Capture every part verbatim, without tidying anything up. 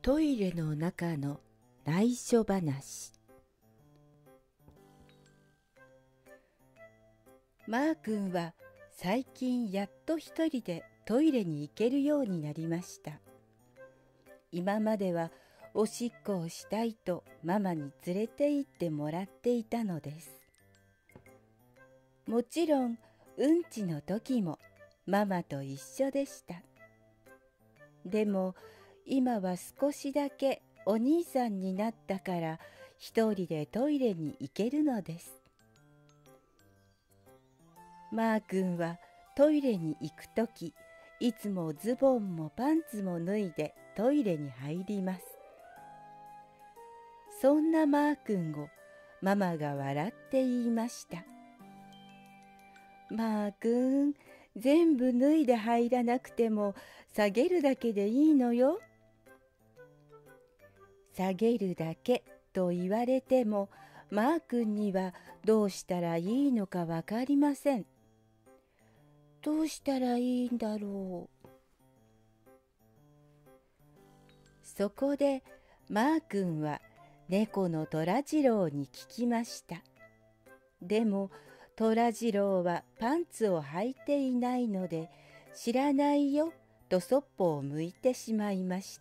トイレの中の内緒話。マー君は最近やっと一人でトイレに行けるようになりました。今まではおしっこをしたいとママに連れて行ってもらっていたのです。もちろんうんちの時もママと一緒でした。でも今は少しだけお兄さんになったから一人でトイレに行けるのです。マー君はトイレに行くとき、いつもズボンもパンツも脱いでトイレに入ります。そんなマー君をママが笑って言いました。マー君、全部脱いで入らなくても下げるだけでいいのよ。下げるだけと言われても、マー君にはどうしたらいいのかわかりません。どうしたらいいんだろう。そこでマー君は猫のトラジローに聞きました。でもトラジローはパンツを履いていないので、知らないよとそっぽを向いてしまいました。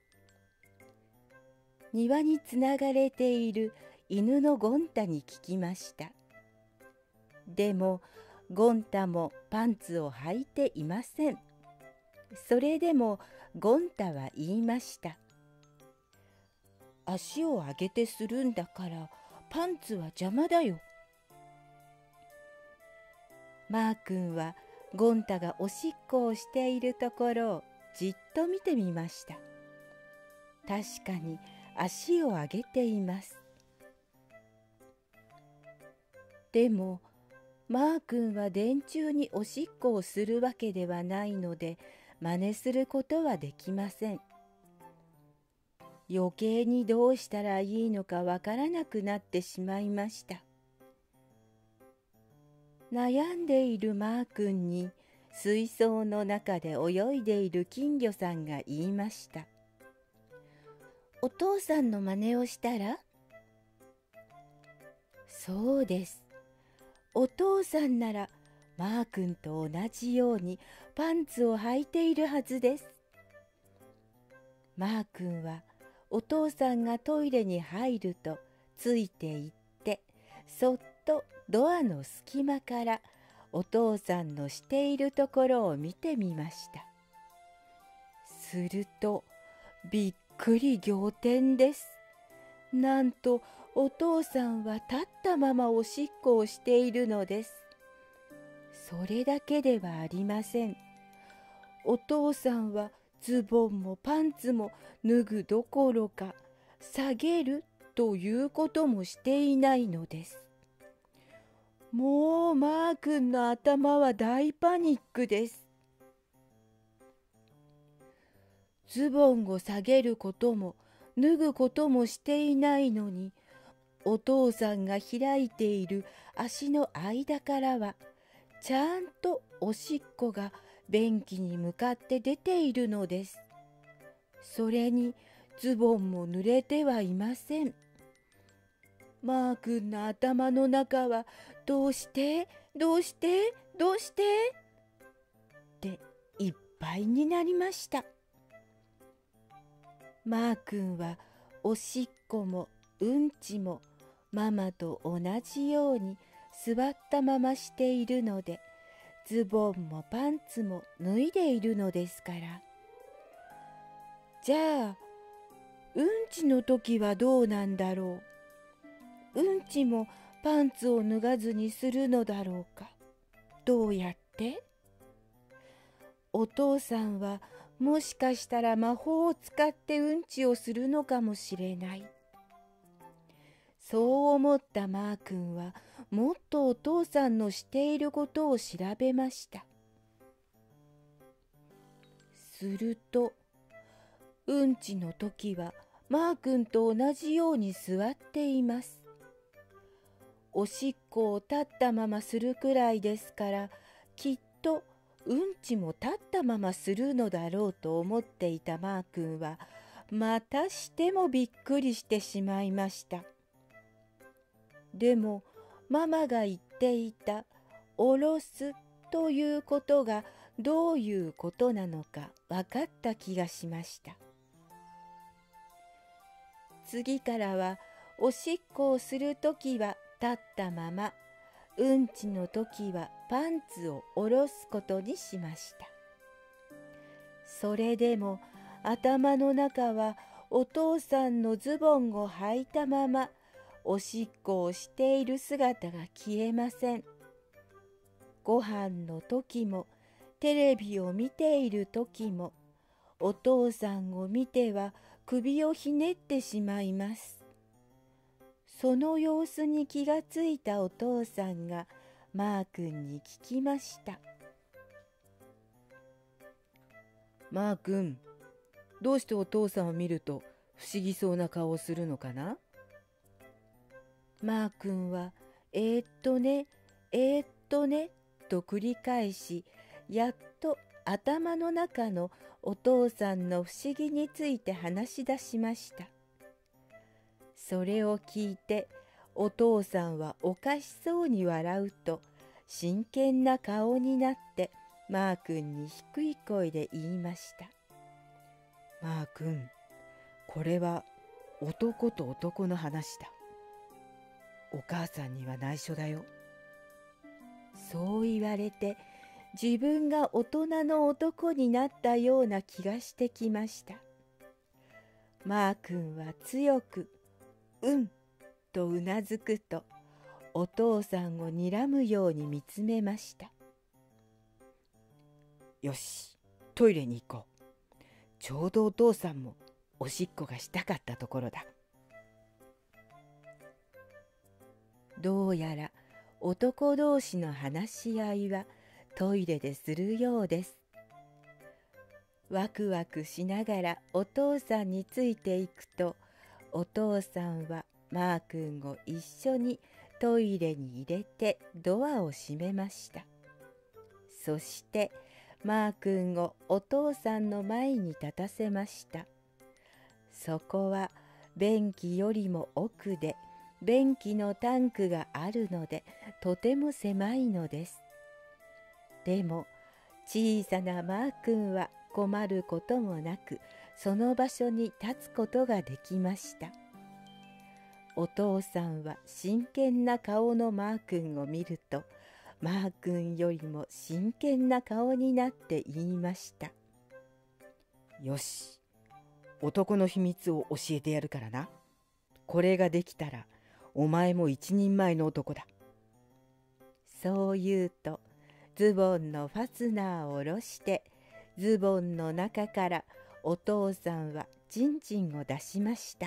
庭につながれている犬のゴン太に聞きました。でもゴン太もパンツを履いていません。それでもゴン太は言いました。足を上げてするんだからパンツは邪魔だよ。マー君はゴン太がおしっこをしているところをじっと見てみました。確かに足を上げています。でもマー君は電柱におしっこをするわけではないので、真似することはできません。余計にどうしたらいいのかわからなくなってしまいました。悩んでいるマー君に水槽の中で泳いでいる金魚さんが言いました。お父さんの真似をしたら？そうです。お父さんならマー君と同じようにパンツを履いているはずです。マー君はお父さんがトイレに入るとついていって、そっとドアの隙間からお父さんのしているところを見てみました。するとびっくり仰天です。なんとお父さんは立ったままおしっこをしているのです。それだけではありません。お父さんはズボンもパンツも脱ぐどころか、下げるということもしていないのです。もうマー君の頭は大パニックです。ズボンを下げることも脱ぐこともしていないのに、お父さんが開いている足の間からはちゃんとおしっこが便器に向かって出ているのです。それにズボンも濡れてはいません。マー君の頭の中はどうしてどうしてどうしてっていっぱいになりました。マー君はおしっこもうんちもママと同じように座ったまましているので、ズボンもパンツも脱いでいるのですから。じゃあうんちの時はどうなんだろう。うんちもパンツを脱がずにするのだろうか。どうやって？お父さんはもしかしたら魔法を使ってうんちをするのかもしれない。そう思ったマー君はもっとお父さんのしていることを調べました。するとうんちの時はマー君と同じように座っています。おしっこを立ったままするくらいですから、きっとうんちも立ったままするのだろうと思っていたマー君は、 またしてもびっくりしてしまいました。でもママが言っていたおろすということがどういうことなのか分かった気がしました。次からはおしっこをするときは立ったまま、うんちのときはパンツを下ろすことにしました。それでも頭の中はお父さんのズボンを履いたままおしっこをしている姿が消えません。ご飯の時もテレビを見ている時もお父さんを見ては首をひねってしまいます。その様子に気がついたお父さんがマー君に聞きました。マー君、どうしてお父さんを見ると不思議そうな顔をするのかな？マー君はえー、っとね、えー、っとねと繰り返し、やっと頭の中のお父さんの不思議について話し出しました。それを聞いてお父さんはおかしそうに笑うと真剣な顔になってマー君に低い声で言いました。マー君、これは男と男の話だ。お母さんには内緒だよ。そう言われて自分が大人の男になったような気がしてきました。マー君は強くうんとうなずくとお父さんを睨むように見つめました。よし、トイレに行こう。ちょうどお父さんもおしっこがしたかったところだ。どうやら男同士の話し合いはトイレでするようです。ワクワクしながらお父さんについていくと、お父さんはマー君を一緒にトイレに入れてドアを閉めました。そしてマー君をお父さんの前に立たせました。そこは便器よりも奥で便器のタンクがあるのでとても狭いのです。でも小さなマー君は困ることもなくその場所に立つことができました。お父さんは真剣な顔のマー君を見るとマー君よりも真剣な顔になって言いました。よし、男の秘密を教えてやるからな。これができたらお前も一人前の男だ。そう言うとズボンのファスナーを下ろしてズボンの中からお父さんはチンチンを出しました。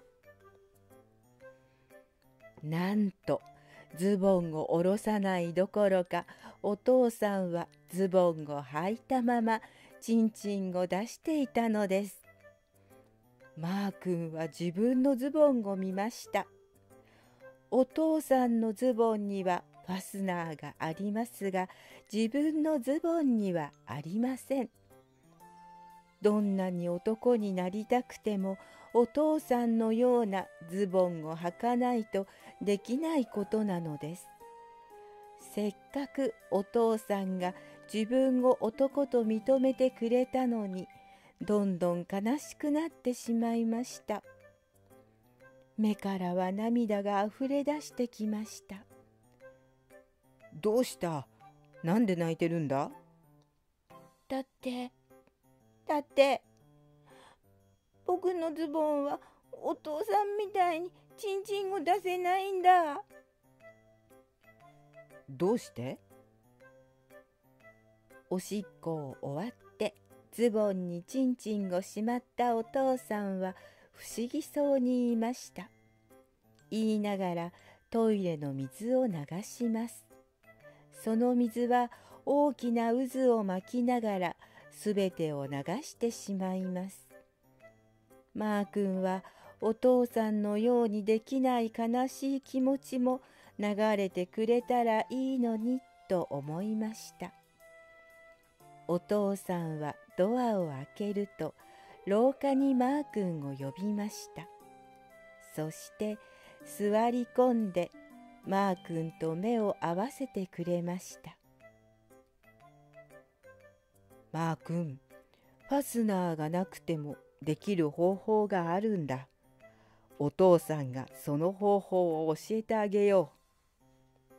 なんとズボンを下ろさないどころかお父さんはズボンを履いたままチンチンを出していたのです。マー君は自分のズボンを見ました。お父さんのズボンにはファスナーがありますが自分のズボンにはありません。どんなに男になりたくてもお父さんのようなズボンを履かないとできないことなのです。せっかくお父さんが自分を男と認めてくれたのにどんどん悲しくなってしまいました。目からは涙があふれ出してきました。どうした？なんで泣いてるんだ？だって、だって、僕のズボンはお父さんみたいにチンチンを出せないんだ。どうして？おしっこを終わってズボンにチンチンをしまったお父さんは不思議そうに言いました。言いながらトイレの水を流します。その水は大きな渦を巻きながらすべてを流してしまいます。マー君はお父さんのようにできない悲しい気持ちも流れてくれたらいいのにと思いました。お父さんはドアを開けると廊下にマー君を呼びました。そして座り込んでマー君と目を合わせてくれました。マー君、ファスナーがなくてもできる方法があるんだ。お父さんがその方法を教えてあげよう。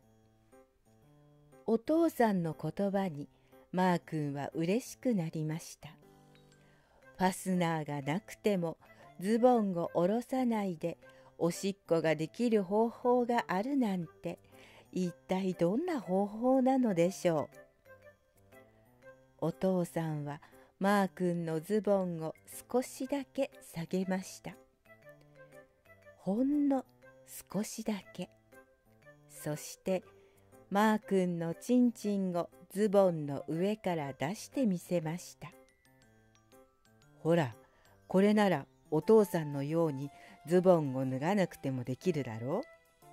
お父さんの言葉にマー君は嬉しくなりました。ファスナーがなくてもズボンを下ろさないでおしっこができる方法があるなんて、一体どんな方法なのでしょう。お父さんはマー君のズボンを少しだけ下げました。ほんの少しだけ。そしてマー君のチンチンをズボンの上から出してみせました。ほら、これならお父さんのようにズボンを脱がなくてもできるだろ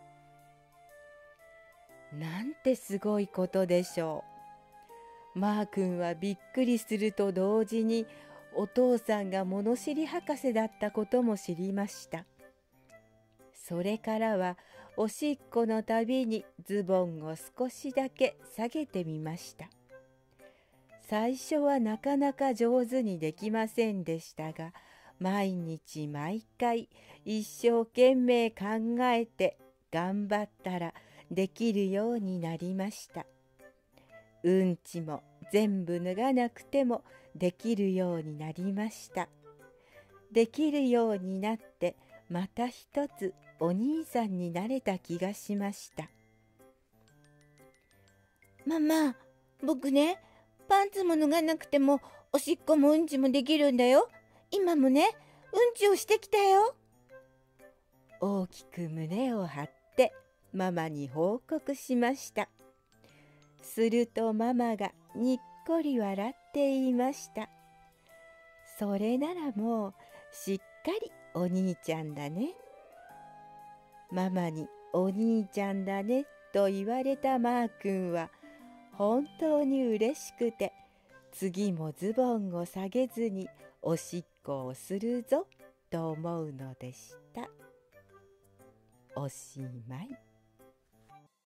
う。なんてすごいことでしょう。マー君はびっくりすると同時に、お父さんが物知り博士だったことも知りました。それからはおしっこのたびにズボンを少しだけ下げてみました。最初はなかなか上手にできませんでしたが、毎日毎回一生懸命考えて頑張ったらできるようになりました。うんちも全部脱がなくてもできるようになりました。できるようになってまた一つお兄さんになれた気がしました。ママ、僕ね、パンツも脱がなくてもおしっこもうんちもできるんだよ。今もね、うんちをしてきたよ。大きく胸を張ってママに報告しました。するとママがにっこり笑って言いました。それならもうしっかりお兄ちゃんだね。ママにお兄ちゃんだねと言われたマー君は本当に嬉しくて、次もズボンを下げずにおしっこをするぞと思うのでした。おしまい。